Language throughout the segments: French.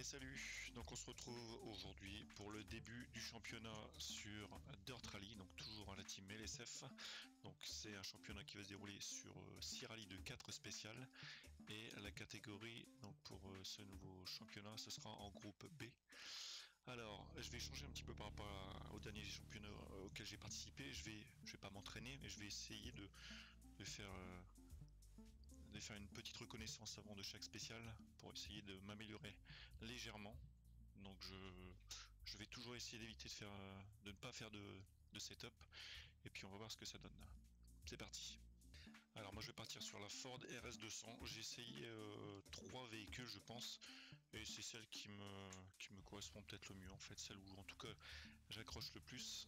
Et salut, donc on se retrouve aujourd'hui pour le début du championnat sur Dirt Rally, donc toujours à la team LSF. Donc c'est un championnat qui va se dérouler sur 6 rallyes de 4 spéciales. Et la catégorie donc pour ce nouveau championnat, ce sera en groupe B. Alors, je vais changer un petit peu par rapport au dernier championnat auquel j'ai participé. Je vais pas m'entraîner, mais je vais essayer de faire une petite reconnaissance avant de chaque spécial pour essayer de m'améliorer légèrement. Donc je vais toujours essayer d'éviter de ne pas faire de setup, et puis on va voir ce que ça donne. C'est parti. Alors moi je vais partir sur la Ford RS200. J'ai essayé 3 véhicules je pense, et c'est celle qui me correspond peut-être le mieux en fait, celle où en tout cas j'accroche le plus.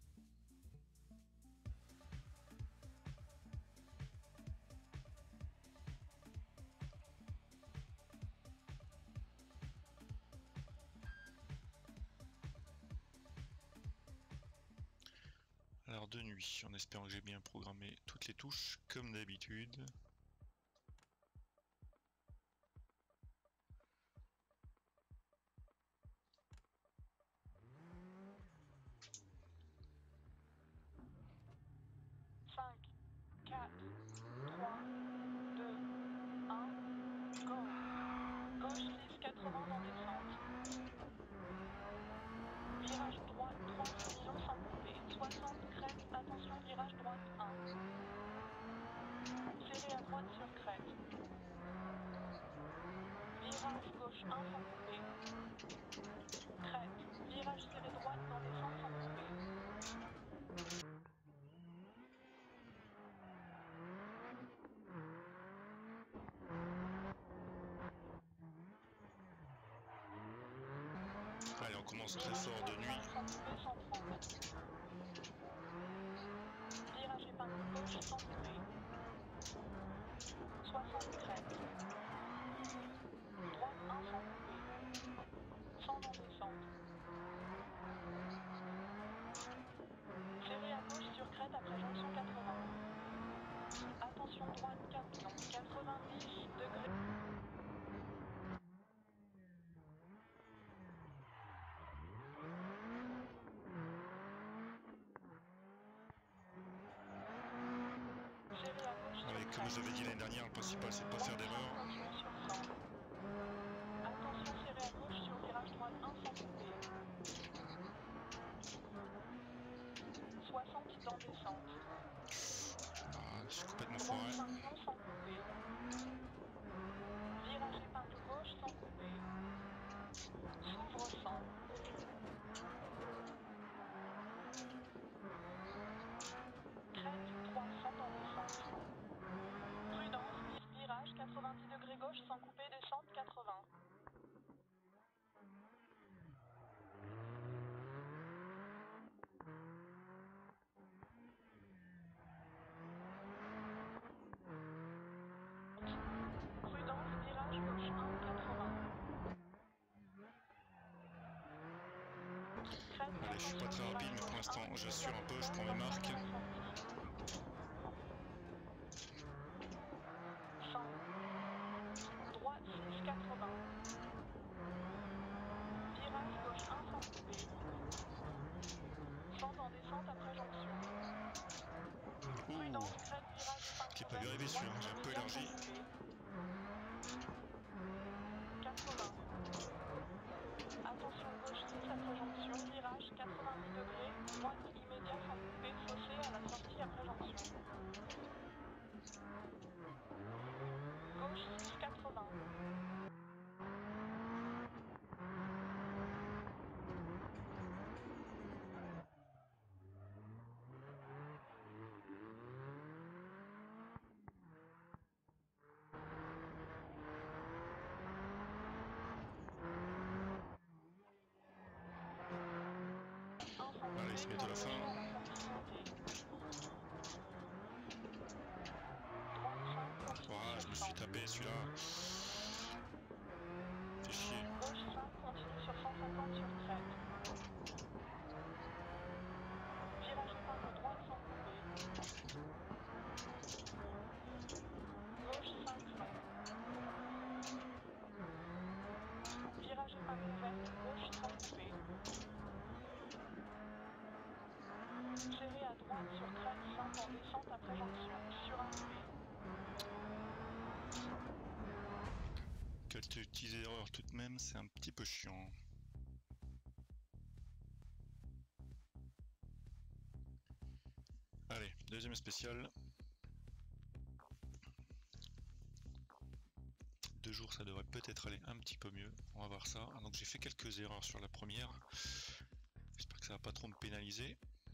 Alors de nuit, en espérant que j'ai bien programmé toutes les touches, comme d'habitude. Cinq, 4, 3, 2, 1, go. Gauche 6, 80 dans descente. Virage droite 3, millions sans couper. 60 crête, attention virage droite 1. Serré à droite sur crête. Virage gauche 1 sans couper. Crête, virage serré droite dans descente sans couper. Allez, on commence très fort de nuit. Sans couper 130. Virage épingle gauche sans couper. 60 crête. Droite 1 sans couper. 100 dans descente. Serré à gauche sur crête après jonction 80. Attention droite 4 long, 90 degrés. Serré à gauche sur Allez, crête. comme je l'avais dit l'année dernière, le principal c'est de pas faire d'erreur. Attention serré à gauche sur virage droite 1 sans couper. 60 dans descente. Ah, je suis complètement Droite foiré. 5 long sans couper. Virage épingle gauche sans couper. S'ouvre 100. Crête 300 dans descente. Prudence 10 virage 90 degrés gauche sans couper descente 80. Prudence virage gauche 1 80. Allez, je suis pas très rapide, mais pour l'instant j'assure un peu, je prends mes marques. 100. Droite 6 80. Virage gauche 1 sans couper. 100 en descente après jonction. Prudence crête virage épingle J'ai pas vu arriver celui-là, j'ai un peu élargi. 80. Attention gauche 6 après jonction, virage 90 degrés, droite immédiat sans couper, fossé à la sortie après jonction. Gauche 6 80. Allez, c'est bientôt la fin. Ouah, je me suis tapé celui-là. Fais chier. Gauche 5 continue sur 150 sur crête. Virage épingle droite sans couper. Gauche 5 long. Virage droite sur crête 5 en descente après jonction, sur un V. Quelques petites erreurs tout de même, c'est un petit peu chiant. Allez, deuxième spécial. 2 jours, ça devrait peut-être aller un petit peu mieux. On va voir ça. Donc j'ai fait quelques erreurs sur la première. J'espère que ça va pas trop me pénaliser.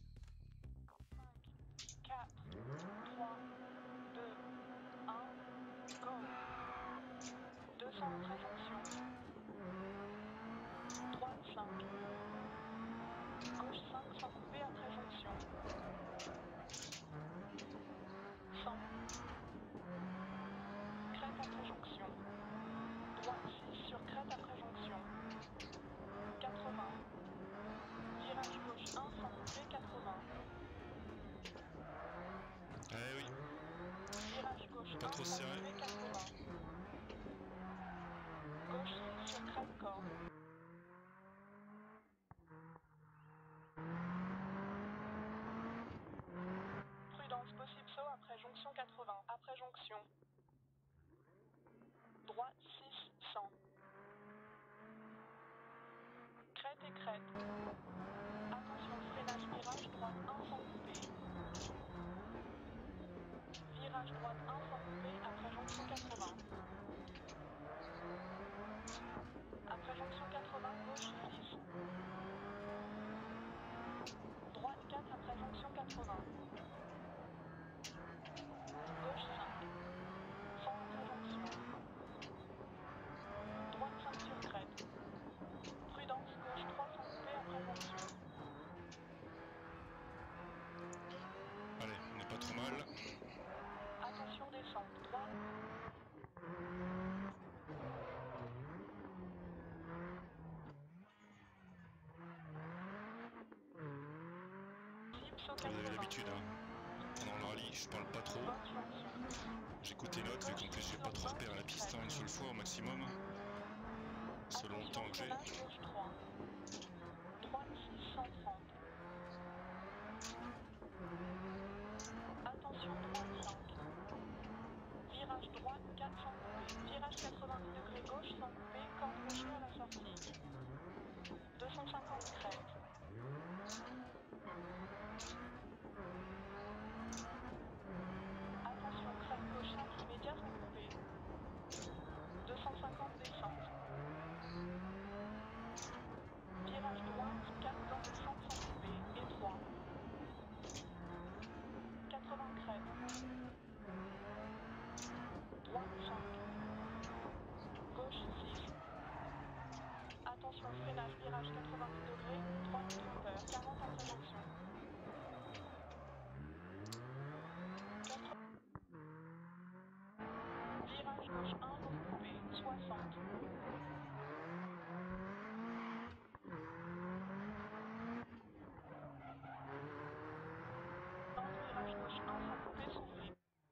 4, 3, 2, 1, go. 200 après jonction. Droite 5. Gauche 5 sans couper après jonction. 100. Crête après jonction. Droite 6 sur crête après jonction. 80. Virage gauche 1 sans couper 80. Eh oui, Virage gauche pas 1 trop sans serré. couper 80. Gauche 6 sur crête corde. Prudence, possible saut après jonction 80. Après jonction. Droite 6, 100. Crête et crête. Attention, freinage virage droite 1 sans couper. Virage droite 1 sans couper après jonction 80. Après jonction 80, gauche 6. Droite 4 après jonction 80. Gauche 5. 100 après jonction. Droite 5 sur crête. Prudence, gauche 3 sans couper après jonction. Allez, on n'est pas trop mal. Attention descente. Droite. Cible saut Vous avez 80. l'habitude, hein. Pendant le rallye, je parle pas trop. Bonne jonction. J'écoute les notes, vu qu'en plus j'ai pas trop repéré à la piste, hein, une seule fois au maximum. Selon le temps que j'ai. Freinage gauche 3. Droite 6, 130. Attention, droite 5. Virage droite 4 sans couper. Virage 90 degrés gauche sans couper. Corde gaucher à la sortie. 250 crête. Attention, crête gauche 5 immédiat sans couper. 250 descente. Virage droite 4 dans descente sans couper. Étroit. 80 crête. Droite 5. Gauche 6. Attention, freinage, virage 90 degrés, droite trompeur, 40 après jonction. 80. Virage gauche 1 non coupé, 60. Virage gauche 1 sans couper, s'ouvrit.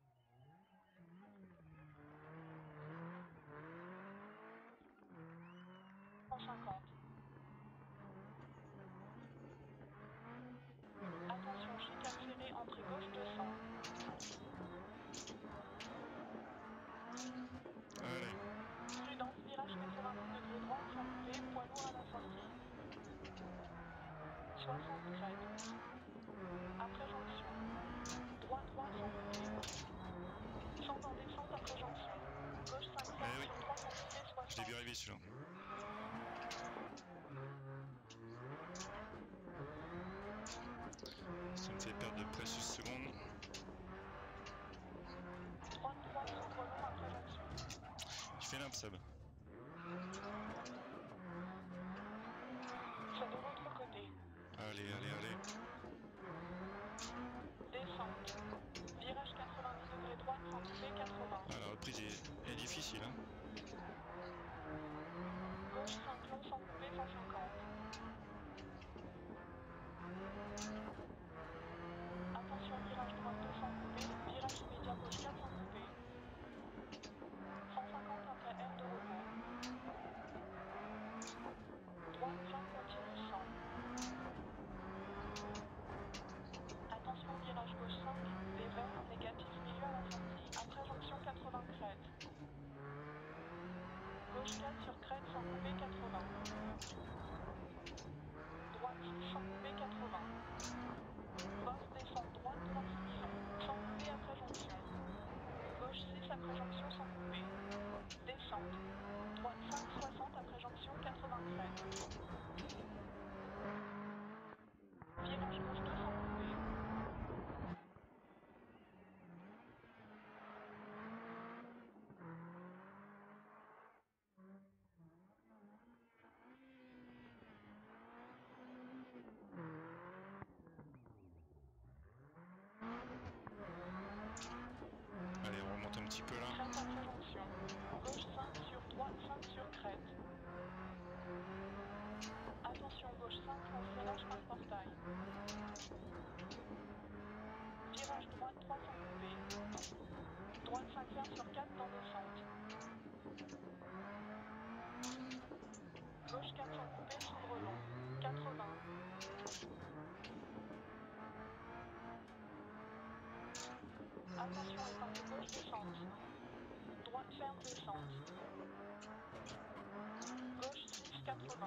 Attention, chicane serrée, entrée gauche 200. Allez. Prudence, virage 90 degrés droite sans couper, poids lourd à la sortie. 60 crête. Après jonction. Droit 3 sans couper. 100 en descente après jonction. Gauche 500 Eh oui. sur 3 sans couper, Je l'ai 60. vu arriver celui-là. Ça me fait perdre de précieuses secondes. Droite 3 sur droit long après jonction. Il fait l'imp, Seb. C'est de l'autre côté. Allez, allez, allez. Descente. Virage 90 degrés droite sans couper, 80. Ah, la reprise est difficile, hein. Gauche 5 long sans couper, 150. Attention, virage droite 2 sans couper. Virage immédiat gauche 4 sans couper. 150 après aire de repos. Droite 5 continue 100. Gauche 4 sur crête sans couper 80. Droite 6 sans couper 80. Bosse descente droite Noircy-Milon, sans couper après jonction. Gauche 6 après jonction sans couper. Descente. Droite 5 60 après jonction 80 crête. Virage gauche 2 sans couper. Allez, on remonte un petit peu là. Crête après jonction. Gauche 5 sur droite 5 sur crête. Attention gauche 5 sans freinage par portail. Virage droite 3 sans couper. Droite 5 ferme sur 4 dans descente. Gauche 4 sans couper sous le relon. 80. Attention épingle gauche descente. Droite ferme descente. Gauche 6 80.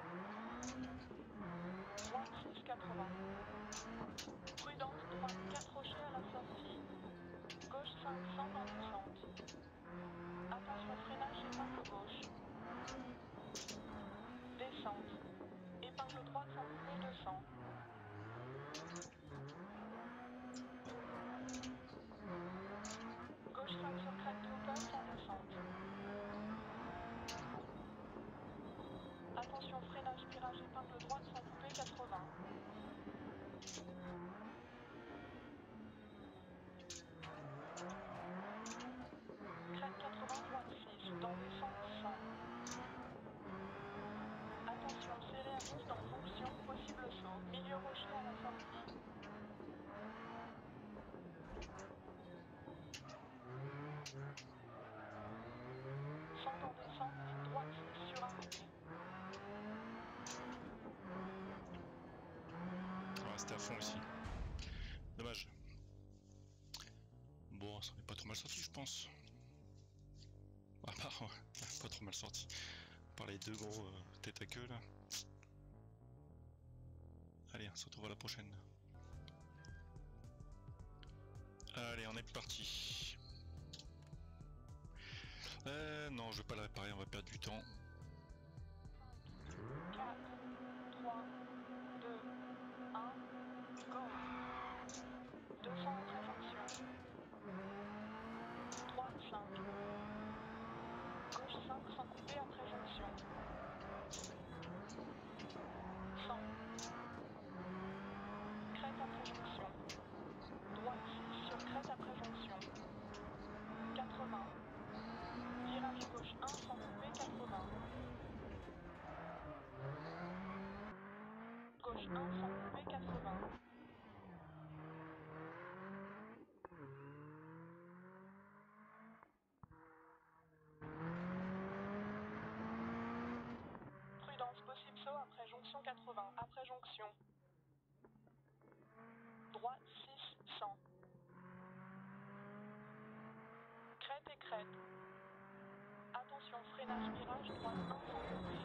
Droite 6 80. Prudence droite 4 rochers à la sortie. Gauche 500 dans descente. Attention freinage épingle gauche. Descente. Épingle droite sans couper 200. Gauche 5 sur crête de hauteur sans descente. Attention freinage virage épingle droite sans couper 80. Crête 80 droite 6 dans descente 100. Attention serré à gauche dans fonction possible saut. Milieu rocher à la sortie. 100 dans descente, ligne droite 6 sur arrivée. On va rester à fond ici. Dommage. Bon, ça n'est pas trop mal sorti, je pense. Ah bah, ouais, pas trop mal sorti. Par les deux gros tête à queue là. Allez, on se retrouve à la prochaine. Allez, on est parti. Non, je vais pas la réparer, on va perdre du temps. 4, 3, 2, 1, go. 200 après jonction. Droite 5. Gauche 5 sans couper après jonction. 100. Crête après jonction. Droite 6 sur crête après jonction. 80. Virage gauche 1 sans couper 80. Gauche 1 sans couper 80. Prudence possible saut après jonction 80. Après jonction. Droite 6 100. Crête et crête. Attention freinage virage droite 1 sans couper.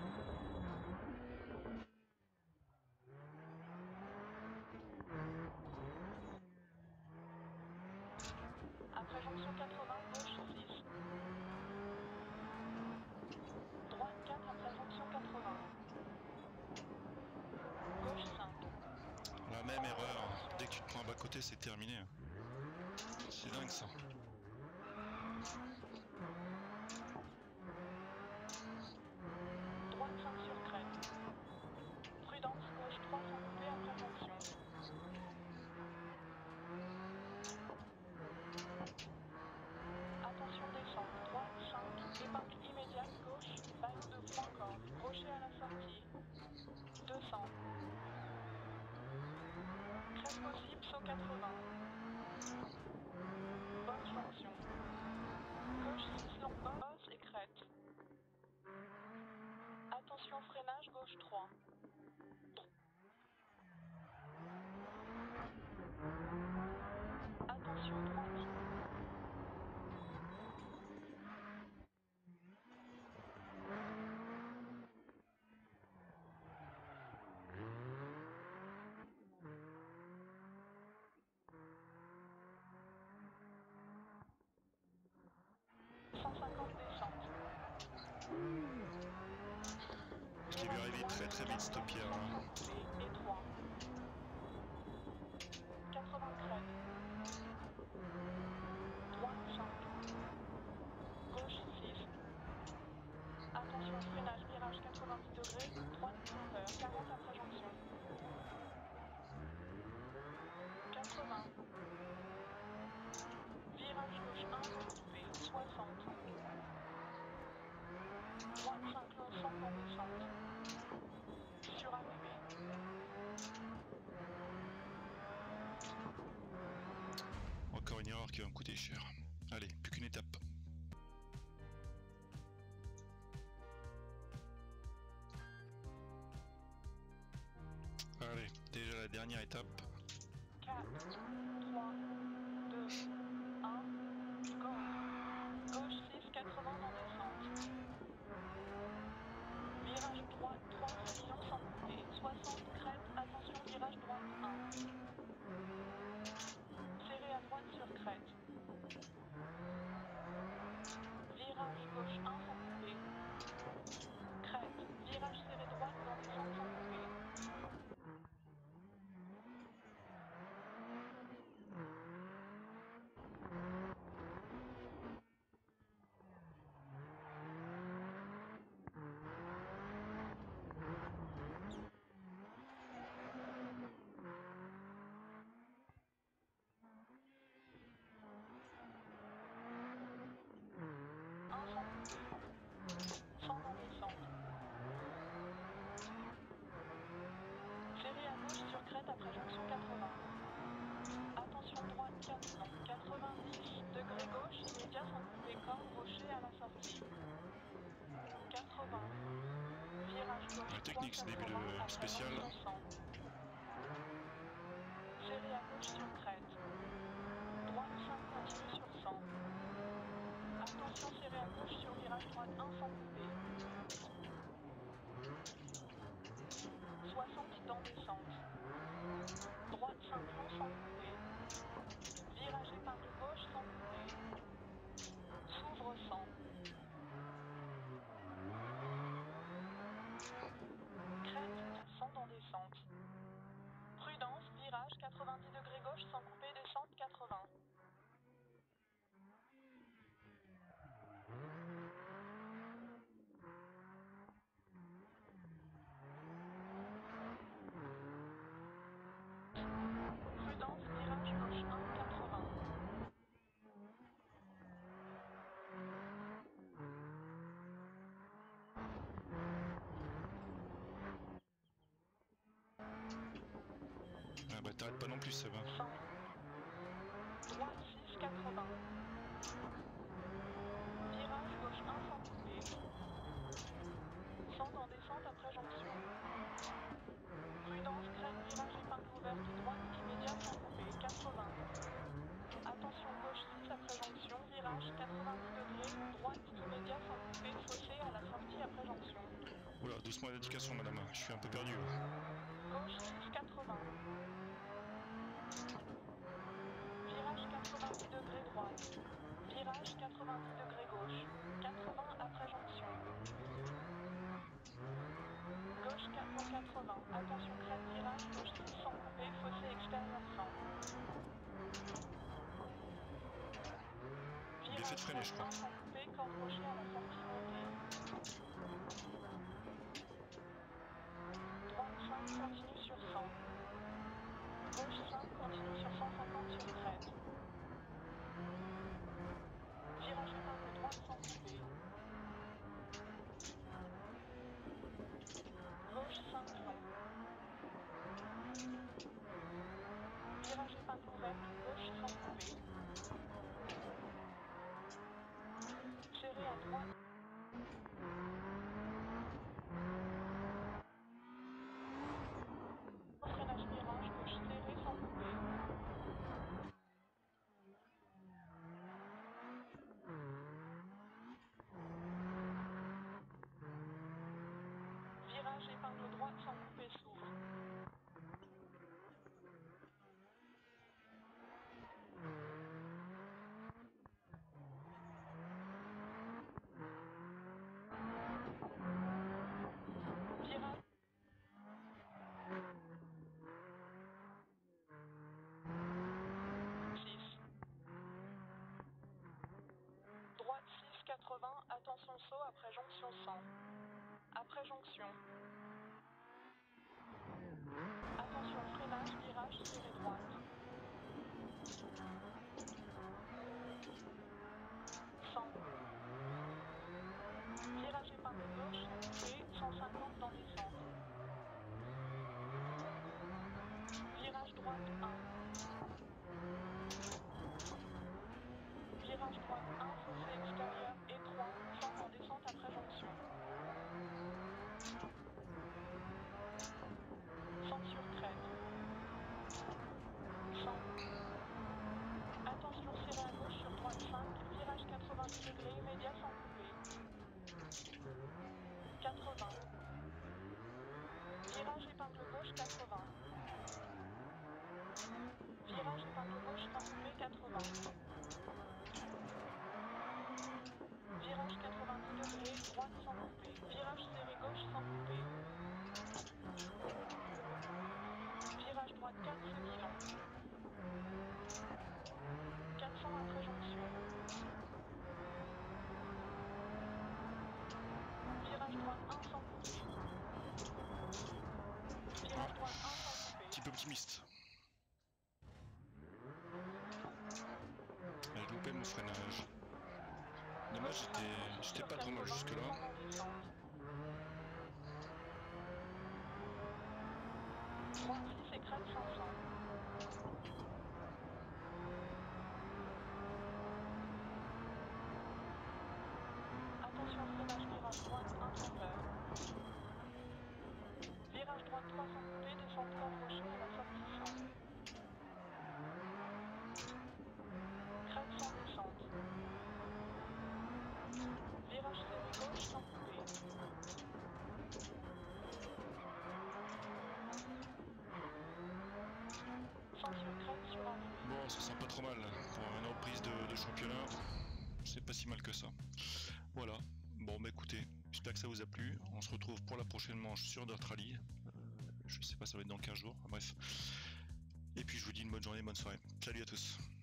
Après jonction 80 gauche 6. Droite 4 après jonction 80. Gauche 5. La même erreur. Dès que tu te prends un bas côté, c'est terminé. C'est dingue ça. Droite 5 sur crête. Prudence gauche 3 sans couper après jonction. Attention descente. Droite 5. Épingle immédiate gauche. Ballot de 3 cordes. Rocher à la sortie. 200. Crête possible saut 80. Bosse jonction. très très vite ce Pierre. Et 3. 80 crête. Droite 5. Gauche 6. Attention freinage, virage 90 degrés, droite plein vert, 40 après jonction. 80. Virage gauche 1 non coupé, 60. Droite 5 long 100 en descente. Sur arrivée. Encore une erreur qui va me coûter cher. Allez, plus qu'une étape. Allez, déjà la dernière étape. 4, 3, 2, 1, go. Gauche 6, 80 en descente. Virage droite 3 sillon sans couper. 60 crête, attention virage droite 1. Serré à droite sur crête. Virage gauche 1 sans couper. Crête. Virage serré droite dans descente sans couper. Sans couper. 100 dans descente. Serré à gauche sur crête après jonction 80. Attention droite 4 long. 90 degrés gauche, immédiat sans couper. Corne rocher à la sortie. 80. Virage gauche La 3 technique ce début 80 de après spécial. jonction 100. Serré à gauche sur crête. Droite 5 continue sur 100. Attention serré à gauche sur virage droite 1 sans couper. 60 dans descente. Droite 5 long sans couper. Virage épingle gauche sans couper. S'ouvre 100. Crête 100 dans descente. Prudence, virage 90 degrés gauche sans couper, descente 80. Prudence, virage gauche 1, 80. Ah bah t'arrêtes pas non plus, ça va. 100. Droite 6, 80. Virage gauche 1 sans couper. 100 dans descente après jonction. Prudence, crête, virage épingle ouverte, droite immédiat sans couper, 80. Attention gauche 6 après jonction, virage 90 degrés, droite immédiat sans couper, fossé à la sortie après jonction. Oula, doucement l'indication madame, je suis un peu perdu là. Gauche 6, 80. Virage 90 degrés droite. Virage 90 degrés gauche. 80 après jonction. Gauche 4 long 80. Attention crête virage, gauche 6 sans couper, fossé extérieur 100. Bien fait de freiner, je crois. 1 sans couper, corde rocher à la sortie montée. Droite 5 continue sur 100. Gauche 5 continue sur 150 sur crête. Virage épingle droite sans couper. Gauche 5 long. Virage épingle ouverte, gauche sans couper. Serré à droite. Freinage virage, gauche serré sans couper. Virage épingle droite sans couper s'ouvre. 80, attention saut après jonction 100. Après jonction. Attention freinage, virage, serré droite. 100. Virage épingle gauche, sans couper, 150 dans descente. Virage droite 1. Virage droite 1, fossé extérieur, étroit, 100 en descente après jonction. 100 sur crête. 100. Attention serré à gauche sur droite 5, virage 90 degrés immédiat sans couper. 80. Virage épingle gauche 80. Virage épingle gauche sans couper 80. Virage 90 degrés, droite sans couper. Virage serré gauche sans couper. Virage droite 4 semi-long. 400 après jonction. Virage droite 1 sans couper. Virage droite 1 sans couper. Un petit peu optimiste. J'ai loupé mon freinage. Dommage, j'étais pas trop mal jusque là. 36 et crête 500. Attention freinage virage droite 1 sans peur. Virage droite 3 sans couper, descente corde rocher à la sortie 100. Crête sans descente. Virage serré gauche sans couper. 100 sur crête sur arrivée. Bon, ça sent pas trop mal pour une reprise de championnat. C'est pas si mal que ça. Voilà. Bon, bah écoutez, j'espère que ça vous a plu. On se retrouve pour la prochaine manche sur Dirt Rally. Je sais pas, ça va être dans 15 jours. Bref. Et puis je vous dis une bonne journée, bonne soirée. Salut à tous.